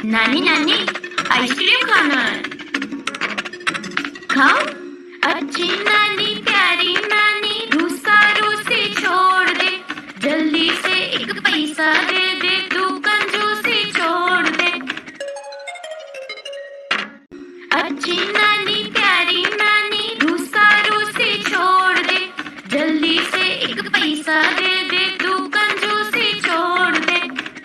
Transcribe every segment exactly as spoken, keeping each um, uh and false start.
नानी नानी आइसक्रीम खाना है। खाओ। अच्छी नानी प्यारी नानी रूसा रूसी छोड़ दे, जल्दी से एक पैसा दे दे, तू कंजूसी छोड़ दे। अच्छी नानी प्यारी नानी रूसा रूसी छोड़ दे, जल्दी से एक पैसा दे दे, तू कंजूसी छोड़ दे।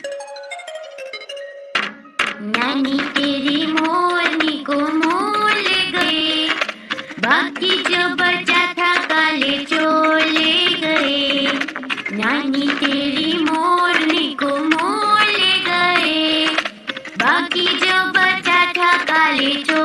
नानी तेरी मोरनी को मोल गए, बाकी जो बचा था काले चोले गए। नानी तेरी मोरनी को मोल गए, बाकी जो बचा था काले चोले